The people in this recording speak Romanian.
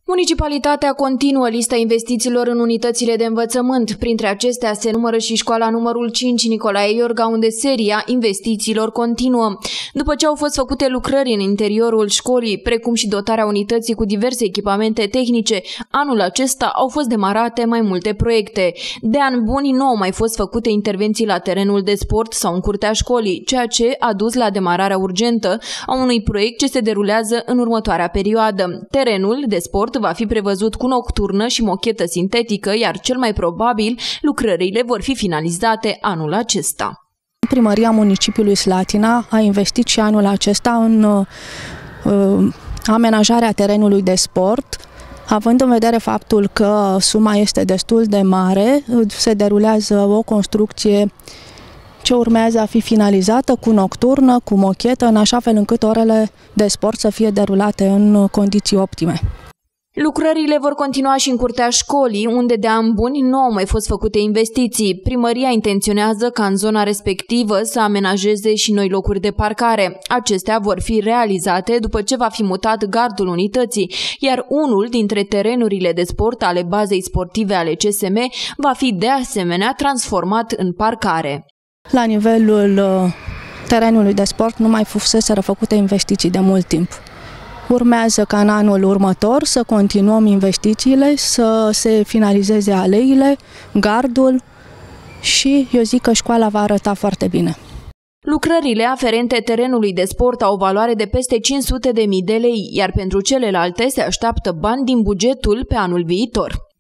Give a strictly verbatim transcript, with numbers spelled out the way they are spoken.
Municipalitatea continuă lista investițiilor în unitățile de învățământ. Printre acestea se numără și școala numărul cinci Nicolae Iorga, unde seria investițiilor continuă. După ce au fost făcute lucrări în interiorul școlii, precum și dotarea unității cu diverse echipamente tehnice, anul acesta au fost demarate mai multe proiecte. De ani buni nu au mai fost făcute intervenții la terenul de sport sau în curtea școlii, ceea ce a dus la demararea urgentă a unui proiect ce se derulează în următoarea perioadă. Terenul de sport va fi prevăzut cu nocturnă și mochetă sintetică, iar cel mai probabil lucrările vor fi finalizate anul acesta. Primăria municipiului Slatina a investit și anul acesta în uh, amenajarea terenului de sport, având în vedere faptul că suma este destul de mare, se derulează o construcție ce urmează a fi finalizată cu nocturnă, cu mochetă, în așa fel încât orele de sport să fie derulate în condiții optime. Lucrările vor continua și în curtea școlii, unde de ani buni nu au mai fost făcute investiții. Primăria intenționează ca în zona respectivă să amenajeze și noi locuri de parcare. Acestea vor fi realizate după ce va fi mutat gardul unității, iar unul dintre terenurile de sport ale bazei sportive ale C S M va fi de asemenea transformat în parcare. La nivelul terenului de sport nu mai fuseseră făcute investiții de mult timp. Urmează ca în anul următor să continuăm investițiile, să se finalizeze aleile, gardul și eu zic că școala va arăta foarte bine. Lucrările aferente terenului de sport au o valoare de peste cinci sute de mii de lei, iar pentru celelalte se așteaptă bani din bugetul pe anul viitor.